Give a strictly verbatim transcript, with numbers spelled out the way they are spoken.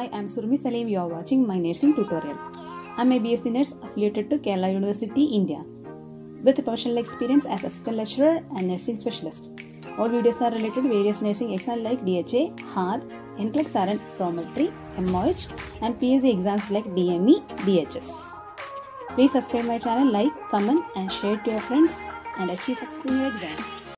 Hi, I am Surumi Salim. You are watching my nursing tutorial. I am a B S c nurse affiliated to Kerala University, India, with professional experience as assistant lecturer and nursing specialist. All videos are related to various nursing exams like D H A, H A D, NCLEX R N, Prometry, M O H, and P S C exams like D M E, D H S. Please subscribe my channel, like, comment, and share to your friends, and achieve success in your exams.